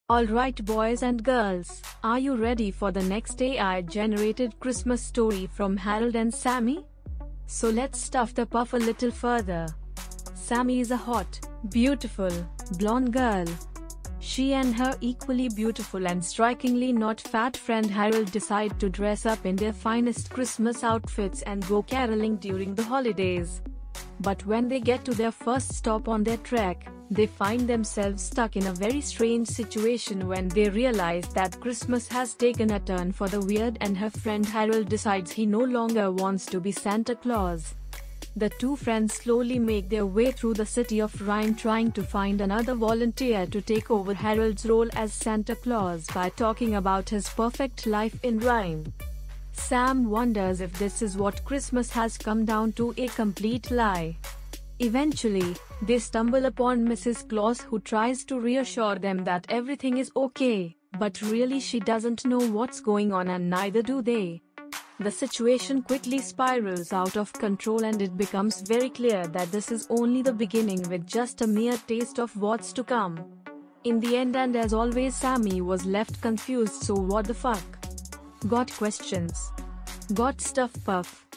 Alright boys and girls, are you ready for the next AI-generated Christmas story from Harold and Sammy? So let's stuff the puff a little further. Sammy is a hot, beautiful, blonde girl. She and her equally beautiful and strikingly not fat friend Harold decide to dress up in their finest Christmas outfits and go caroling during the holidays. But when they get to their first stop on their trek, they find themselves stuck in a very strange situation when they realize that Christmas has taken a turn for the weird and her friend Harold decides he no longer wants to be Santa Claus. The two friends slowly make their way through the city of Rhyme trying to find another volunteer to take over Harold's role as Santa Claus by talking about his perfect life in Rhyme. Sam wonders if this is what Christmas has come down to, a complete lie. Eventually, they stumble upon Mrs. Claus, who tries to reassure them that everything is okay, but really she doesn't know what's going on and neither do they. The situation quickly spirals out of control and it becomes very clear that this is only the beginning with just a mere taste of what's to come. In the end, and as always, Sammy was left confused. So what the fuck? Got questions? Got stuff, puff?